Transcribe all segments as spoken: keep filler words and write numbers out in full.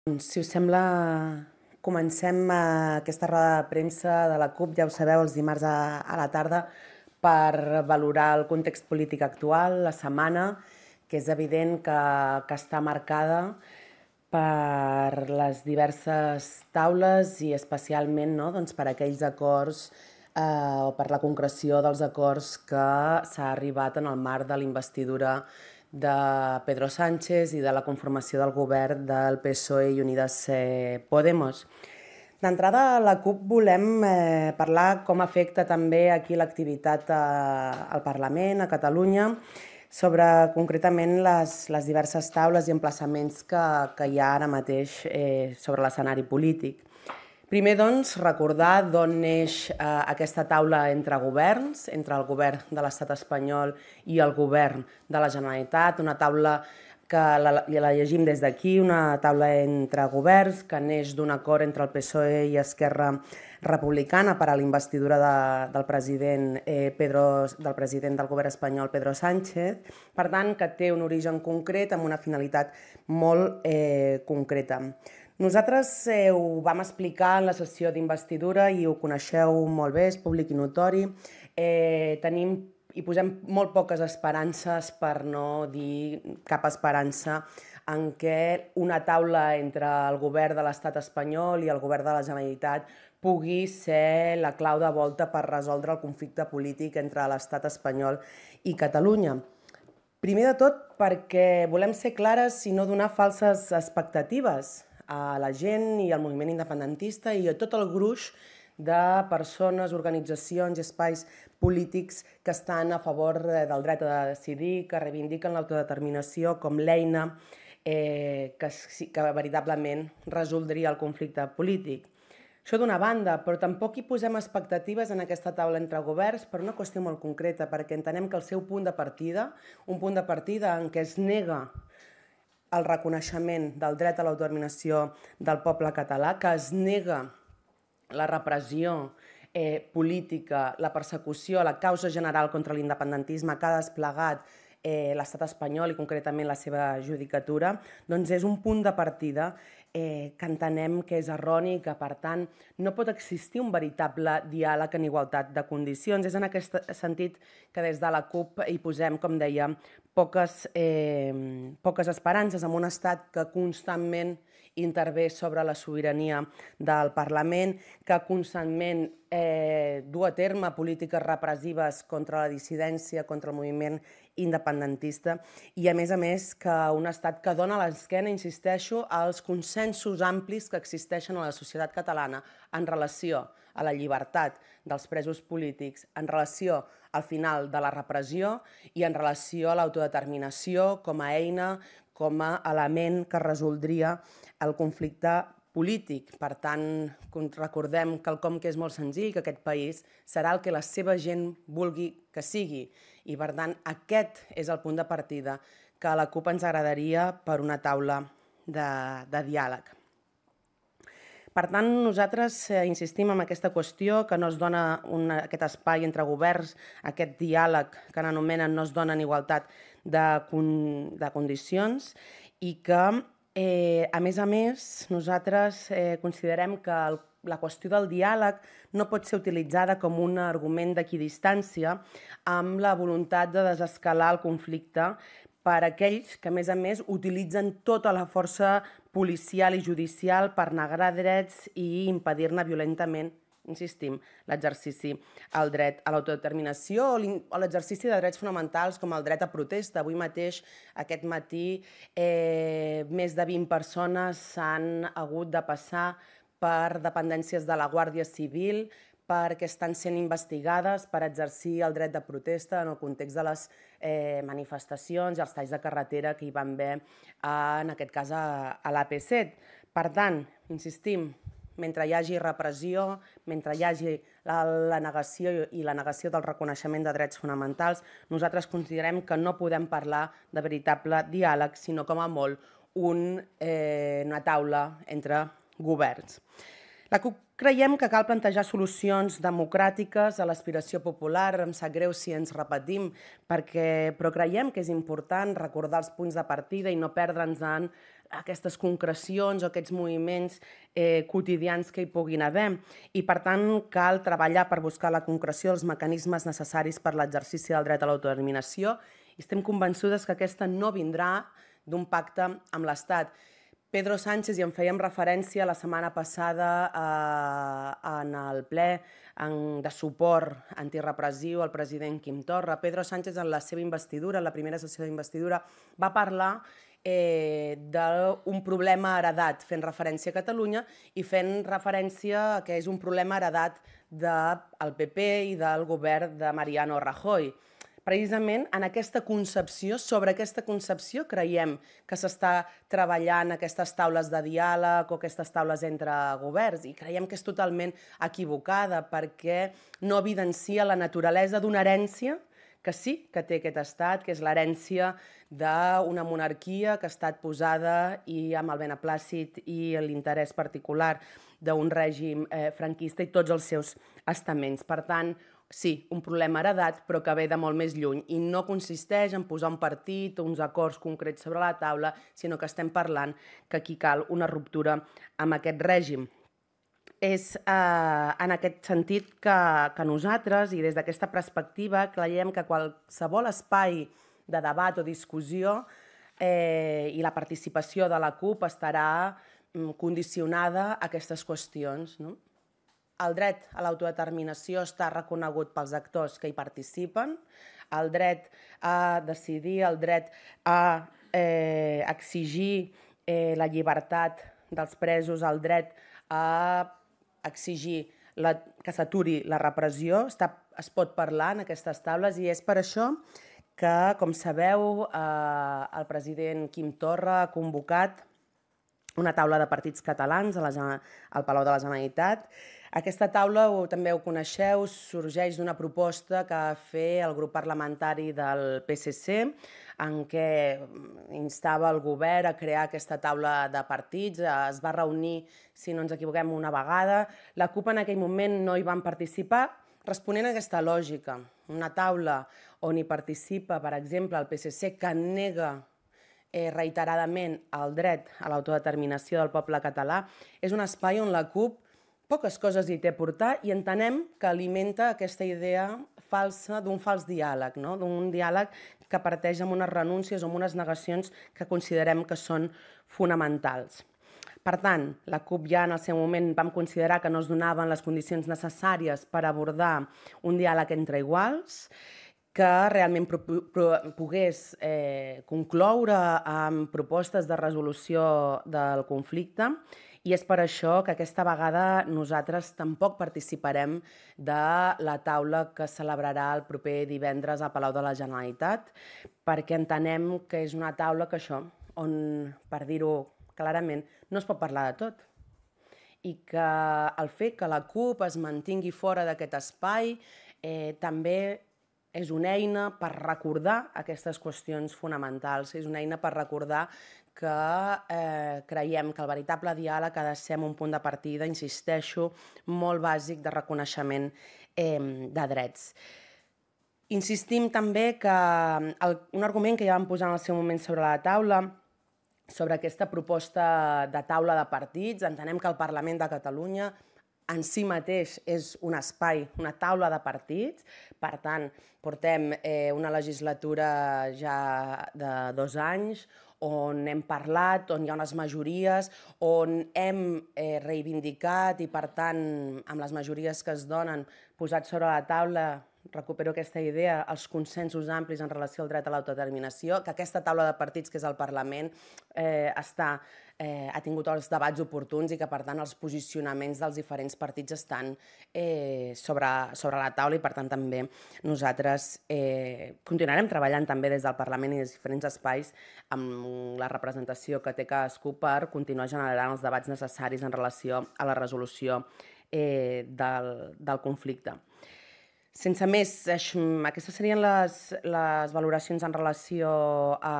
Si us sembla, comencem aquesta roda de premsa de la CUP, ja ho sabeu, els dimarts a, a la tarda, per valorar el context polític actual, la setmana, que és evident que, que està marcada per les diverses taules i especialment no, doncs per aquells acords eh, o per la concreció dels acords que s'ha arribat en el marc de la investidura de Pedro Sánchez i de la conformació del govern del P S O E i Unides Podemos. D'entrada, a la CUP volem eh, parlar com afecta també aquí l'activitat al Parlament, a Catalunya, sobre concretament les, les diverses taules i emplaçaments que, que hi ha ara mateix eh, sobre l'escenari polític. Primer, doncs, recordar d'on neix eh, aquesta taula entre governs, entre el govern de l'estat espanyol i el govern de la Generalitat, una taula que la, la llegim des d'aquí, una taula entre governs que neix d'un acord entre el P S O E i Esquerra Republicana per a la investidura de, del, president, eh, Pedro, del president del govern espanyol, Pedro Sánchez, per tant, que té un origen concret amb una finalitat molt eh, concreta. Nosaltres eh, ho vam explicar en la sessió d'investidura i ho coneixeu molt bé, és públic i notori. Eh, tenim i posem molt poques esperances, per no dir cap esperança, en què una taula entre el govern de l'estat espanyol i el govern de la Generalitat pugui ser la clau de volta per resoldre el conflicte polític entre l'estat espanyol i Catalunya. Primer de tot perquè volem ser clares i no donar falses expectatives a la gent i al moviment independentista i a tot el gruix de persones, organitzacions i espais polítics que estan a favor del dret a decidir, que reivindiquen l'autodeterminació com l'eina eh, que, que veritablement resoldria el conflicte polític. Això d'una banda, però tampoc hi posem expectatives en aquesta taula entre governs per una qüestió molt concreta, perquè entenem que el seu punt de partida, un punt de partida en què es nega el reconeixement del dret a l'autodeterminació del poble català, que es nega la repressió eh, política, la persecució, la causa general contra l'independentisme que ha desplegat eh, l'estat espanyol i concretament la seva judicatura, doncs és un punt de partida eh, que entenem que és erroni i que, per tant, no pot existir un veritable diàleg en igualtat de condicions. És en aquest sentit que des de la CUP hi posem, com deia, poques, eh, poques esperances en un estat que constantment intervé sobre la sobirania del Parlament, que constantment eh, du a terme polítiques repressives contra la dissidència, contra el moviment independentista i, a més a més, que un estat que dona l'esquena, insisteixo, als consensos amplis que existeixen a la societat catalana en relació a la llibertat dels presos polítics, en relació al final de la repressió i en relació a l'autodeterminació com a eina, com a element que resoldria el conflicte polític. Per tant, recordem quelcom que és molt senzill, que aquest país serà el que la seva gent vulgui que sigui. I, per tant, aquest és el punt de partida que a la CUP ens agradaria per una taula de, de diàleg. Per tant, nosaltres eh, insistim en aquesta qüestió, que no es dona una, aquest espai entre governs, aquest diàleg que n'anomenen no es dona en igualtat de, de condicions i que, eh, a més a més, nosaltres eh, considerem que el, la qüestió del diàleg no pot ser utilitzada com un argument d'equidistància amb la voluntat de desescalar el conflicte per aquells que, a més a més, utilitzen tota la força policial i judicial per negar drets i impedir-ne violentament, insistim, l'exercici al dret a l'autodeterminació o l'exercici de drets fonamentals com el dret a protesta. Avui mateix, aquest matí, eh, més de vint persones s'han hagut de passar per dependències de la Guàrdia Civil perquè estan sent investigades per exercir el dret de protesta en el context de les eh, manifestacions i els talls de carretera que hi van haver, en aquest cas, a, a l'A P set. Per tant, insistim, mentre hi hagi repressió, mentre hi hagi la, la negació i la negació del reconeixement de drets fonamentals, nosaltres considerem que no podem parlar de veritable diàleg, sinó com a molt un, eh, una taula entre governs. La CUP creiem que cal plantejar solucions democràtiques a l'aspiració popular. Em sap greu si ens repetim, perquè, però creiem que és important recordar els punts de partida i no perdre'ns en aquestes concrecions o aquests moviments eh, quotidians que hi puguin haver. I, per tant, cal treballar per buscar la concreció dels mecanismes necessaris per l'exercici del dret a l'autodeterminació i estem convençudes que aquesta no vindrà d'un pacte amb l'Estat. Pedro Sánchez, i en fèiem referència la setmana passada eh, en el ple en, de suport antirepressiu al president Quim Torra, Pedro Sánchez en la seva investidura, en la primera sessió d'investidura, va parlar eh, d'un problema heredat, fent referència a Catalunya i fent referència a que és un problema heredat del P P i del govern de Mariano Rajoy. Precisament en aquesta concepció, sobre aquesta concepció, creiem que s'està treballant aquestes taules de diàleg o aquestes taules entre governs i creiem que és totalment equivocada perquè no evidencia la naturalesa d'una herència que sí que té aquest estat, que és l'herència d'una monarquia que ha estat posada i amb el beneplàcit i l'interès particular d'un règim eh, franquista i tots els seus estaments. Per tant, sí, un problema heredat, però que ve de molt més lluny i no consisteix en posar un partit o uns acords concrets sobre la taula, sinó que estem parlant que aquí cal una ruptura amb aquest règim. És eh, en aquest sentit que, que nosaltres, i des d'aquesta perspectiva, creiem que qualsevol espai de debat o discussió eh, i la participació de la CUP estarà mm, condicionada a aquestes qüestions, no? El dret a l'autodeterminació està reconegut pels actors que hi participen, el dret a decidir, el dret a eh, exigir eh, la llibertat dels presos, el dret a exigir la, que s'aturi la repressió, està, es pot parlar en aquestes taules i és per això que, com sabeu, eh, el president Quim Torra ha convocat una taula de partits catalans a la, al Palau de la Generalitat. Aquesta taula, ho, també ho coneixeu, sorgeix d'una proposta que va fer el grup parlamentari del P S C, en què instava el govern a crear aquesta taula de partits. Es va reunir, si no ens equivoquem, una vegada. La CUP en aquell moment no hi van participar, responent a aquesta lògica. Una taula on hi participa, per exemple, el P S C, que nega Eh, reiteradament el dret a l'autodeterminació del poble català, és un espai on la CUP poques coses hi té a portar i entenem que alimenta aquesta idea falsa d'un fals diàleg, no? D'un diàleg que parteix amb unes renúncies o amb unes negacions que considerem que són fonamentals. Per tant, la CUP ja en el seu moment vam considerar que no es donaven les condicions necessàries per abordar un diàleg entre iguals, que realment pogués eh, concloure amb propostes de resolució del conflicte i és per això que aquesta vegada nosaltres tampoc participarem de la taula que celebrarà el proper divendres al Palau de la Generalitat perquè entenem que és una taula que això, on, per dir-ho clarament, no es pot parlar de tot i que el fet que la CUP es mantingui fora d'aquest espai eh, també és una eina per recordar aquestes qüestions fonamentals, és una eina per recordar que eh, creiem que el veritable diàleg ha de ser un punt de partida, insisteixo, molt bàsic de reconeixement eh, de drets. Insistim també que el, un argument que ja vam posar en el seu moment sobre la taula, sobre aquesta proposta de taula de partits, entenem que el Parlament de Catalunya en si mateix és un espai, una taula de partits. Per tant, portem eh, una legislatura ja de dos anys on hem parlat, on hi ha unes majories, on hem eh, reivindicat i, per tant, amb les majories que es donen, posat sobre la taula, recupero aquesta idea, els consensos amplis en relació al dret a l'autodeterminació, que aquesta taula de partits, que és el Parlament, eh, està, eh, ha tingut els debats oportuns i que, per tant, els posicionaments dels diferents partits estan eh, sobre, sobre la taula i, per tant, també nosaltres eh, continuarem treballant també des del Parlament i dels diferents espais amb la representació que té cadascú per continuar generant els debats necessaris en relació a la resolució eh, del, del conflicte. Sense més, aquestes serien les, les valoracions en relació a,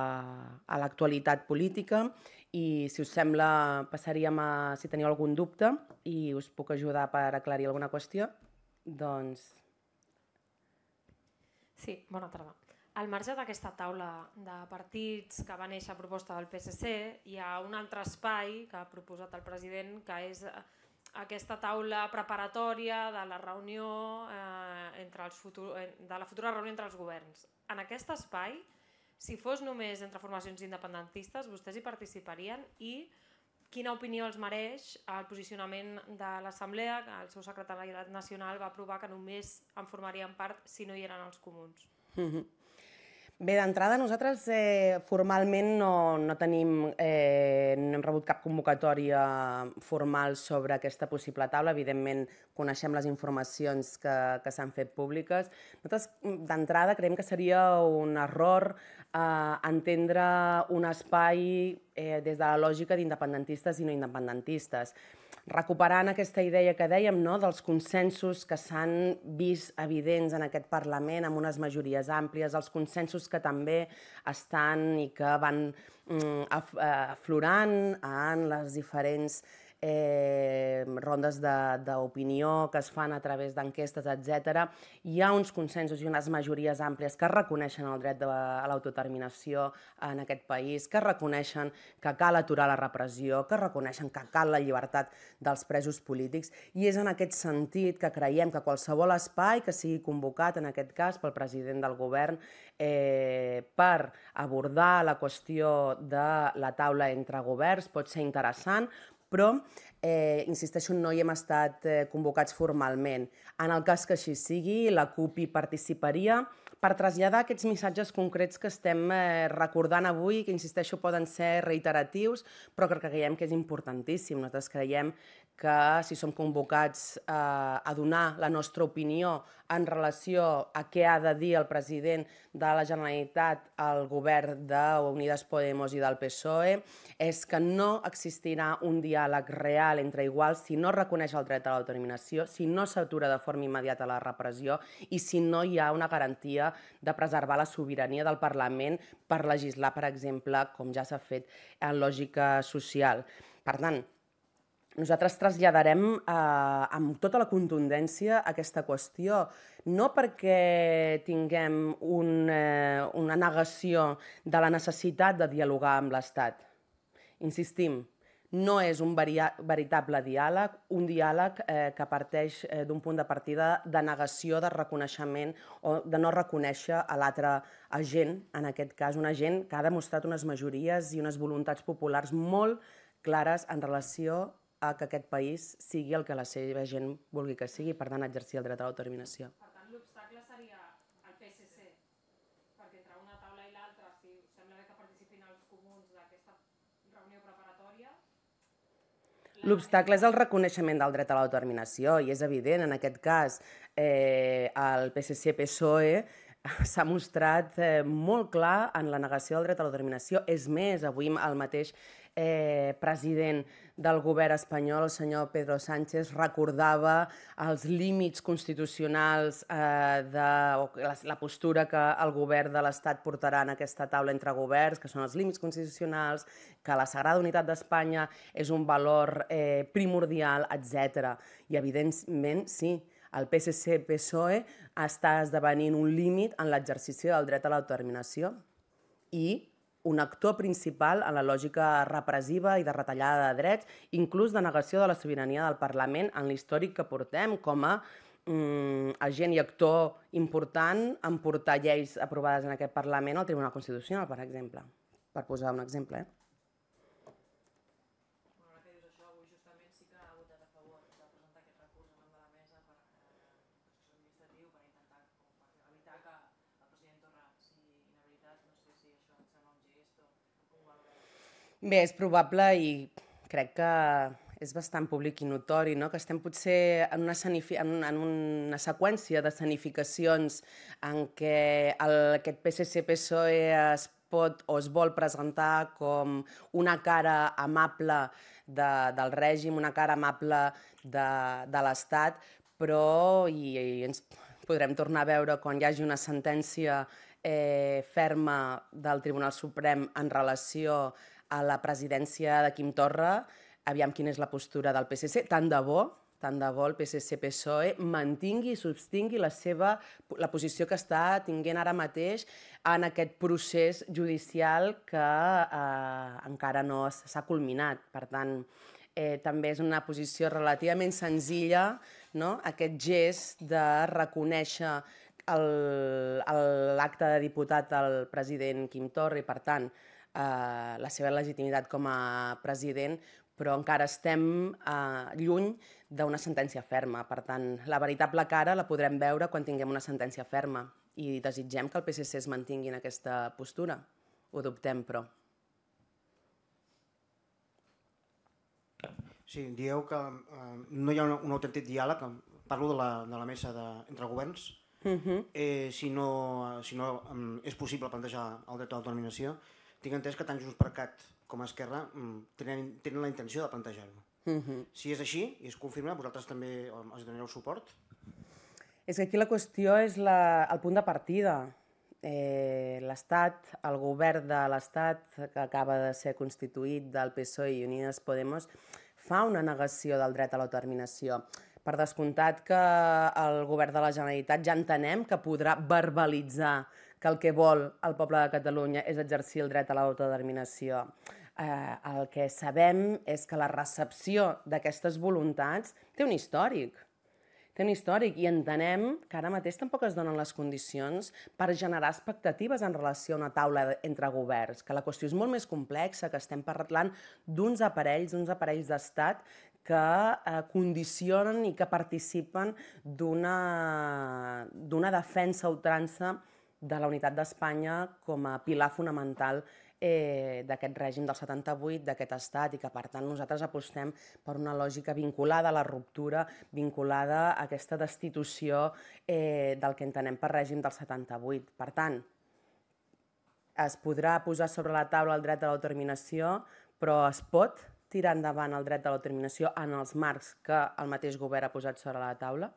a l'actualitat política i, si us sembla, passaríem a si teniu algun dubte i us puc ajudar per aclarir alguna qüestió. Doncs... Sí, bona tarda. al marge d'aquesta taula de partits que va néixer a proposta del P S C, hi ha un altre espai que ha proposat el president, que és aquesta taula preparatòria de la reunió eh, entre els futur, de la futura reunió entre els governs. En aquest espai, si fos només entre formacions independentistes, vostès hi participarien, i quina opinió els mereix el posicionament de l'Assemblea, que el seu secretariat nacional va aprovar que només en formarien part si no hi eren els comuns? Mm-hmm. Bé, d'entrada nosaltres eh, formalment no, no tenim, eh, no hem rebut cap convocatòria formal sobre aquesta possible taula. Evidentment coneixem les informacions que, que s'han fet públiques. Nosaltres d'entrada creiem que seria un error eh, entendre un espai eh, des de la lògica d'independentistes i no independentistes. Recuperant aquesta idea que dèiem, no?, dels consensos que s'han vist evidents en aquest Parlament amb unes majories àmplies, els consensos que també estan i que van mm, aflorant en les diferents eh, rondes d'opinió que es fan a través d'enquestes, etcètera. Hi ha uns consensos i unes majories àmplies que reconeixen el dret a l'autodeterminació en aquest país, que reconeixen que cal aturar la repressió, que reconeixen que cal la llibertat dels presos polítics, i és en aquest sentit que creiem que qualsevol espai que sigui convocat, en aquest cas pel president del govern, eh, per abordar la qüestió de la taula entre governs pot ser interessant, però, eh, insisteixo, no hi hem estat eh, convocats formalment. En el cas que així sigui, la CUP hi participaria per traslladar aquests missatges concrets que estem eh, recordant avui, que, insisteixo, poden ser reiteratius, però que creiem que és importantíssim. Nosaltres creiem que si som convocats eh, a donar la nostra opinió en relació a què ha de dir el president de la Generalitat al govern d'Unides Podemos i del P S O E, és que no existirà un diàleg real entre iguals si no reconeix el dret a l'autodeterminació, si no s'atura de forma immediata la repressió i si no hi ha una garantia de preservar la sobirania del Parlament per legislar, per exemple, com ja s'ha fet en lògica social. Per tant, nosaltres traslladarem eh, amb tota la contundència aquesta qüestió, no perquè tinguem un, eh, una negació de la necessitat de dialogar amb l'Estat. Insistim, no és un veritable diàleg, un diàleg eh, que parteix eh, d'un punt de partida de negació, de reconeixement o de no reconèixer a l'altre agent, en aquest cas un agent que ha demostrat unes majories i unes voluntats populars molt clares en relació a que aquest país sigui el que la seva gent vulgui que sigui, per tant, exercir el dret a l'autodeterminació. Per tant, l'obstacle seria el P S C, perquè entre una taula i l'altra, si us sembla bé que participin els comuns d'aquesta reunió preparatòria... L'obstacle és el reconeixement del dret a l'autodeterminació, i és evident, en aquest cas, eh, el P S C P S O E s'ha mostrat eh, molt clar en la negació del dret a l'autodeterminació. És més, avui el mateix eh, president del govern espanyol, el senyor Pedro Sánchez, recordava els límits constitucionals eh, de o la, la postura que el govern de l'Estat portarà en aquesta taula entre governs, que són els límits constitucionals, que la sagrada unitat d'Espanya és un valor eh, primordial, etcètera. I, evidentment, sí, el P S C P S O E està esdevenint un límit en l'exercici del dret a l'autodeterminació i un actor principal en la lògica repressiva i de retallada de drets, inclús de negació de la sobirania del Parlament en l'històric que portem com a mm, agent i actor important en portar lleis aprovades en aquest Parlament al Tribunal Constitucional, per exemple, per posar un exemple. Eh? Bé, és probable i crec que és bastant públic i notori, no?, que estem potser en una, en una seqüència de escenificacions en què el, aquest P S C P S O E es pot o es vol presentar com una cara amable de, del règim, una cara amable de, de l'Estat, però i, i ens podrem tornar a veure quan hi hagi una sentència eh, ferma del Tribunal Suprem en relació a la presidència de Quim Torra, aviam quina és la postura del P S C. Tant de bo, tant de bo el P S C P S O E mantingui i substingui la seva, la posició que està tinguent ara mateix en aquest procés judicial que eh, encara no s'ha culminat. Per tant, eh, també és una posició relativament senzilla, no? Aquest gest de reconèixer l'acte de diputat del president Quim Torra i, per tant, eh, la seva legitimitat com a president, però encara estem eh, lluny d'una sentència ferma. Per tant, la veritable cara la podrem veure quan tinguem una sentència ferma i desitgem que el P S C es mantingui en aquesta postura. Ho dubtem, però. Sí, dieu que eh, no hi ha un, un autèntic diàleg, parlo de la, de la mesa de, entre governs, Uh-huh. eh, si no, si no um, és possible plantejar el dret a l'autodeterminació. Tinc entès que tant JxCat com Esquerra um, tenen, tenen la intenció de plantejar-ho. Uh-huh. Si és així i es confirma, vosaltres també els donareu suport? És que aquí la qüestió és la, el punt de partida. Eh, L'Estat, el govern de l'Estat, que acaba de ser constituït del P S O E i Unides Podemos, fa una negació del dret a l'autodeterminació. Per descomptat que el govern de la Generalitat ja entenem que podrà verbalitzar que el que vol el poble de Catalunya és exercir el dret a l'autodeterminació. Eh, el que sabem és que la recepció d'aquestes voluntats té un històric. Té un històric i entenem que ara mateix tampoc es donen les condicions per generar expectatives en relació a una taula entre governs, que la qüestió és molt més complexa, que estem parlant d'uns aparells, d'uns aparells d'estat que eh, condicionen i que participen d'una defensa a ultrança de la unitat d'Espanya com a pilar fonamental eh, d'aquest règim del setanta-vuit, d'aquest estat, i que per tant nosaltres apostem per una lògica vinculada a la ruptura, vinculada a aquesta destitució eh, del que entenem per règim del setanta-vuit. Per tant, es podrà posar sobre la taula el dret a l'autodeterminació, però es pot tirar endavant el dret a l'autodeterminació en els marcs que el mateix govern ha posat sobre la taula?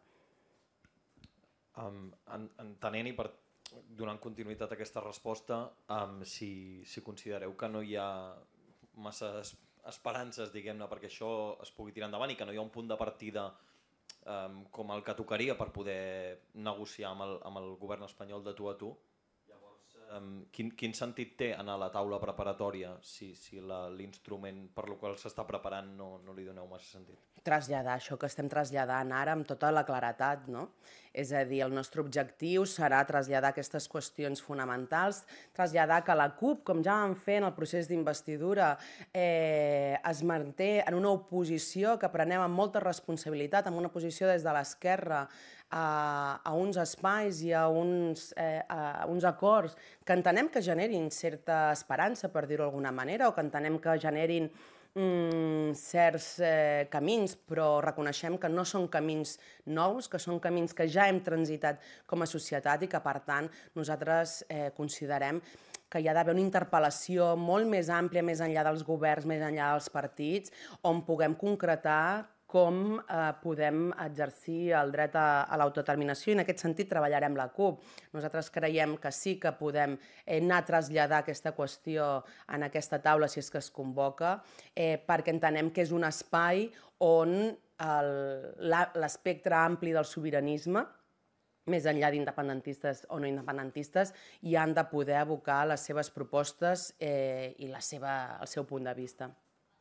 Um, en, entenent i per donant continuïtat a aquesta resposta, um, si, si considereu que no hi ha massa esperances, diguem-ne, perquè això es pugui tirar endavant i que no hi ha un punt de partida um, com el que tocaria per poder negociar amb el, amb el govern espanyol de tu a tu, Um, quin, quin sentit té anar a la taula preparatòria si, si l'instrument per lo qual s'està preparant no, no li doneu massa sentit? Traslladar això que estem traslladant ara amb tota la claretat, no? És a dir, el nostre objectiu serà traslladar aquestes qüestions fonamentals, traslladar que la CUP, com ja vam fer en el procés d'investidura, eh, es manté en una oposició que prenem amb molta responsabilitat, amb una posició des de l'esquerra, A, a uns espais i a uns, eh, a uns acords que entenem que generin certa esperança, per dir-ho d'alguna manera, o que entenem que generin mm, certs eh, camins, però reconeixem que no són camins nous, que són camins que ja hem transitat com a societat i que, per tant, nosaltres eh, considerem que hi ha d'haver una interpel·lació molt més àmplia, més enllà dels governs, més enllà dels partits, on puguem concretar com eh, podem exercir el dret a, a l'autodeterminació, i en aquest sentit treballarem la CUP. Nosaltres creiem que sí que podem eh, anar a traslladar aquesta qüestió en aquesta taula si és que es convoca, eh, perquè entenem que és un espai on l'espectre ampli del sobiranisme, més enllà d'independentistes o no independentistes, hi han de poder abocar les seves propostes eh, i la seva, el seu punt de vista.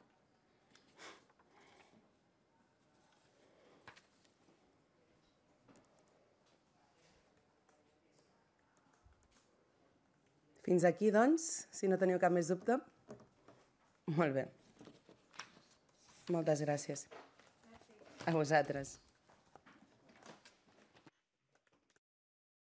Fins aquí, doncs, si no teniu cap més dubte. Molt bé. Moltes gràcies. A vosaltres.